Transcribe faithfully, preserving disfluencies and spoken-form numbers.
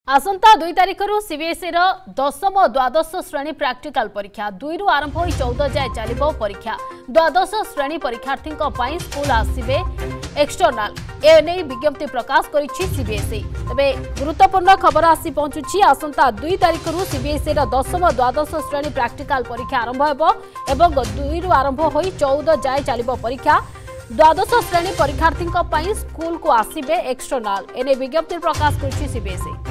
आसंता दुई तारिख सीबीएसई दशम द्वादश श्रेणी प्रैक्टिकल परीक्षा दुई रु आरंभ हो चौदह जाए चलो परीक्षा द्वादश श्रेणी परीक्षार्थी स्कूल आसवे एक्सटर्नाल एने विज्ञप्ति प्रकाश करिछि सीबीएसई। तबे गुरुत्वपूर्ण खबर आसी पहुंचुछि आसंता दुई तारिख सीबीएसई दशम द्वादश श्रेणी प्रैक्टिकल परीक्षा आरंभ हेबो एवं दुई रु आरंभ हो चौदह जाए चलो परीक्षा द्वादश श्रेणी परीक्षार्थी स्कूल को आसवे एक्सटर्नाल एने विज्ञप्ति प्रकाश करिछि सीबीएसई।